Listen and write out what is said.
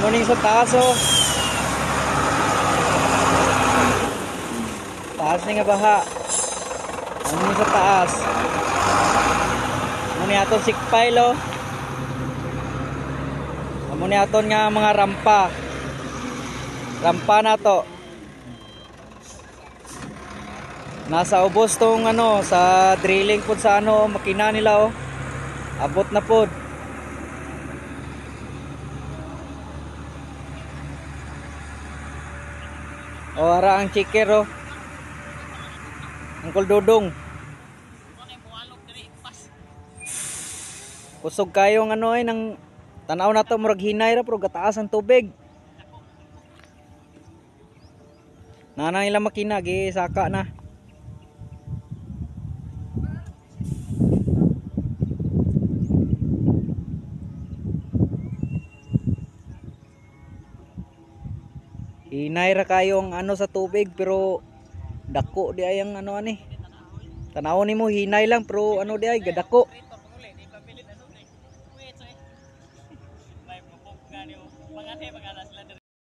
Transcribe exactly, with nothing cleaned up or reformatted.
Morning sa taas oh. Taas ni nga baha. Morning sa taas. Muni aton sikpile oh. Muni aton nga mga rampa. Rampa na to. Nasa ubos tong ano sa drilling pud sa ano makina nila oh. Abot na pud. O ara ang chiker oh. Angkol Dudong. Kusog kayo ng ano ay nang tanaw na to murag hinay ra pero gataas ang tubig. Nanang ilang makina gi saka na. Hinay ra kayo ang ano sa tubig pero dako di ay ang ano ani. Tanaw nimo hinay lang pero ano di ay gadako.